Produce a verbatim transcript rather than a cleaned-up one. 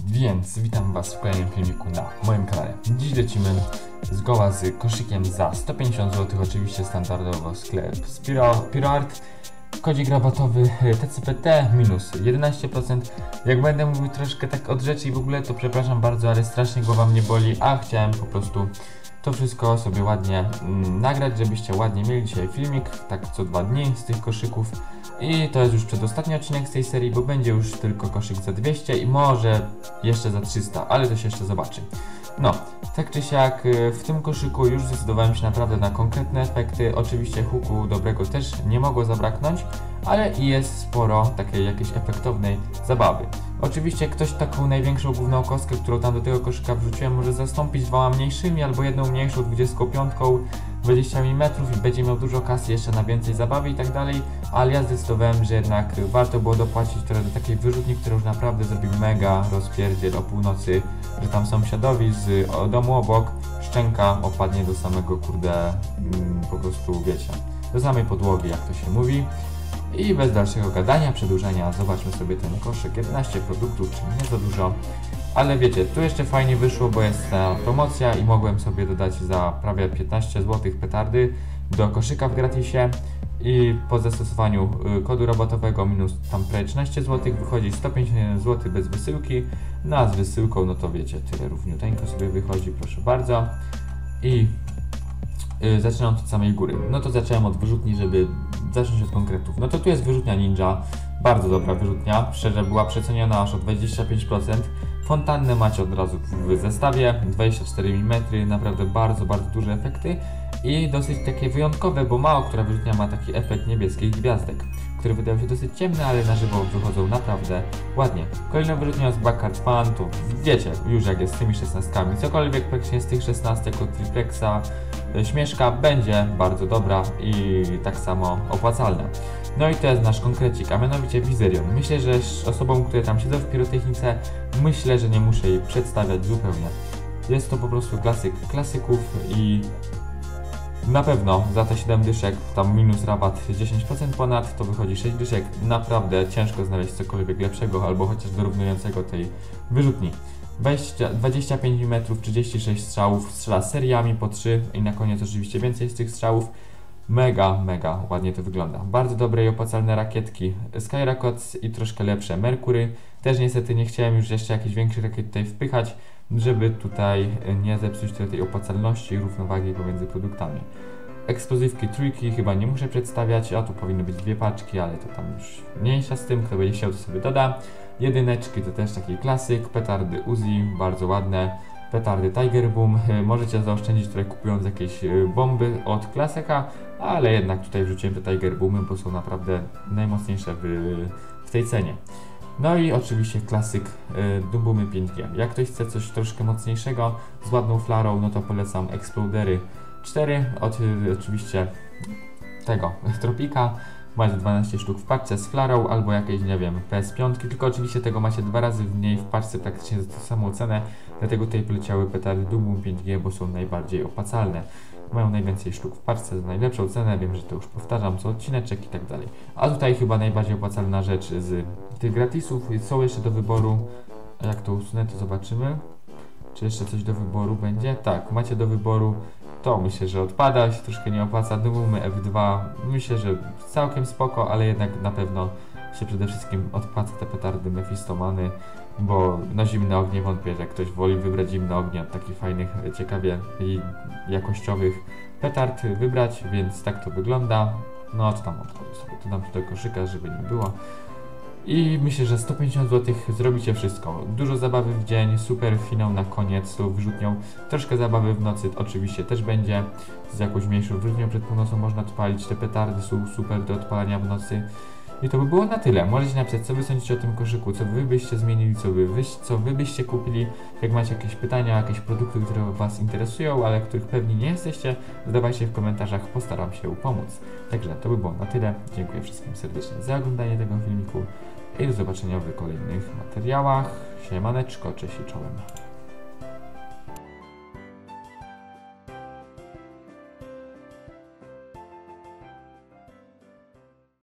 Więc witam was w kolejnym filmiku na moim kanale. Dziś lecimy zgoła z koszykiem za sto pięćdziesiąt złotych, oczywiście standardowo sklep z PiroArt. Kodzik rabatowy T C P T minus jedenaście procent. Jak będę mówił troszkę tak od rzeczy i w ogóle, to przepraszam bardzo, ale strasznie głowa mnie boli, a chciałem po prostu to wszystko sobie ładnie mm, nagrać, żebyście ładnie mieli dzisiaj filmik, tak co dwa dni z tych koszyków. I to jest już przedostatni odcinek z tej serii, bo będzie już tylko koszyk za dwieście i może jeszcze za trzysta, ale to się jeszcze zobaczy. No, tak czy siak w tym koszyku już zdecydowałem się naprawdę na konkretne efekty. Oczywiście huku dobrego też nie mogło zabraknąć, ale i jest sporo takiej jakiejś efektownej zabawy. Oczywiście ktoś taką największą główną kostkę, którą tam do tego koszyka wrzuciłem, może zastąpić dwoma mniejszymi albo jedną mniejszą dwudziestopiątką dwadzieścia milimetrów i będzie miał dużo kasy jeszcze na więcej zabawy i tak dalej, ale ja zdecydowałem, że jednak warto było dopłacić trochę do takiej wyrzutni, która już naprawdę zrobił mega rozpierdziel o północy, że tam sąsiadowi z domu obok szczęka opadnie do samego kurde, mm, po prostu wiecie, do samej podłogi, jak to się mówi. I bez dalszego gadania, przedłużenia, zobaczmy sobie ten koszyk. jedenaście produktów, czyli nie za dużo. Ale wiecie, tu jeszcze fajnie wyszło, bo jest ta promocja i mogłem sobie dodać za prawie piętnaście złotych petardy do koszyka w gratisie. I po zastosowaniu kodu rabatowego minus tam prawie trzynaście złotych wychodzi sto pięćdziesiąt jeden złotych bez wysyłki. No a z wysyłką, no to wiecie, tyle równiuteńko sobie wychodzi, proszę bardzo. I Yy, zaczynam od samej góry. No to zacząłem od wyrzutni, żeby zacząć od konkretów. No to tu jest wyrzutnia Ninja, bardzo dobra wyrzutnia, szczerze była przeceniona aż o dwadzieścia pięć procent. Fontannę macie od razu w zestawie, dwadzieścia cztery milimetry, naprawdę bardzo, bardzo duże efekty i dosyć takie wyjątkowe, bo mało która wyrzutnia ma taki efekt niebieskich gwiazdek, które wydają się dosyć ciemne, ale na żywo wychodzą naprawdę ładnie. Kolejna wyrzutnia z Backyard Fun, to wiecie już jak jest z tymi szesnastkami, cokolwiek praktycznie z tych szesnastek od Triplexa Śmieszka będzie bardzo dobra i tak samo opłacalna. No i to jest nasz konkrecik, a mianowicie Wizerion. Myślę, że osobom, które tam siedzą w pirotechnice, myślę, że nie muszę jej przedstawiać zupełnie. Jest to po prostu klasyk klasyków i na pewno za te siedem dyszek, tam minus rabat dziesięć procent ponad, to wychodzi sześć dyszek. Naprawdę ciężko znaleźć cokolwiek lepszego albo chociaż dorównującego tej wyrzutni. dwadzieścia pięć milimetrów, trzydzieści sześć strzałów, strzela seriami po trzy i na koniec oczywiście więcej z tych strzałów. Mega, mega ładnie to wygląda. Bardzo dobre i opłacalne rakietki Skyrockets i troszkę lepsze Mercury. Też niestety nie chciałem już jeszcze jakiejś większej rakiety tutaj wpychać, żeby tutaj nie zepsuć tej opłacalności i równowagi pomiędzy produktami. Eksplozywki trójki chyba nie muszę przedstawiać, a tu powinny być dwie paczki, ale to tam już mniejsza z tym, kto będzie chciał to sobie doda. Jedyneczki to też taki klasyk, petardy Uzi, bardzo ładne, petardy Tiger Boom, możecie zaoszczędzić tutaj kupując jakieś bomby od klasyka, ale jednak tutaj wrzuciłem te Tiger Boomy, bo są naprawdę najmocniejsze w, w tej cenie. No i oczywiście klasyk Doom Boomy pięć G. Jak ktoś chce coś troszkę mocniejszego z ładną flarą, no to polecam Explodery cztery od oczywiście tego Tropika. Macie dwanaście sztuk w paczce z flarą albo jakieś, nie wiem, P S pięć, tylko oczywiście tego macie dwa razy mniej w paczce praktycznie za tą samą cenę, dlatego tutaj poleciały petardy Doom Boom pięć G, bo są najbardziej opłacalne. Mają najwięcej sztuk w paczce za najlepszą cenę, wiem, że to już powtarzam co odcineczek i tak dalej. A tutaj chyba najbardziej opłacalna rzecz z tych gratisów są jeszcze do wyboru, a jak to usunę, to zobaczymy. Czy jeszcze coś do wyboru będzie? Tak, macie do wyboru. To myślę, że odpada, się troszkę nie opłaca. Dumumy F dwa, myślę, że całkiem spoko, ale jednak na pewno się przede wszystkim odpłaca te petardy Mefistomany, bo na zimne ognie wątpię, że ktoś woli wybrać zimne ognie od takich fajnych, ciekawie i jakościowych petard wybrać, więc tak to wygląda. No to tam odchodzę sobie, to dam tutaj koszyka, żeby nie było. I myślę, że sto pięćdziesiąt złotych zrobicie wszystko. Dużo zabawy w dzień, super finał na koniec z tą wyrzutnią. Troszkę zabawy w nocy oczywiście też będzie. Z jakąś mniejszą wyrzutnią przed północą można odpalić. Te petardy są super do odpalania w nocy. I to by było na tyle. Możecie napisać, co wy sądzicie o tym koszyku, co wy byście zmienili, co wy, wy, co wy byście kupili. Jak macie jakieś pytania, jakieś produkty, które was interesują, ale których pewni nie jesteście, zadawajcie w komentarzach, postaram się pomóc. Także to by było na tyle. Dziękuję wszystkim serdecznie za oglądanie tego filmiku i do zobaczenia w kolejnych materiałach. Siemaneczko, cześć i czołem.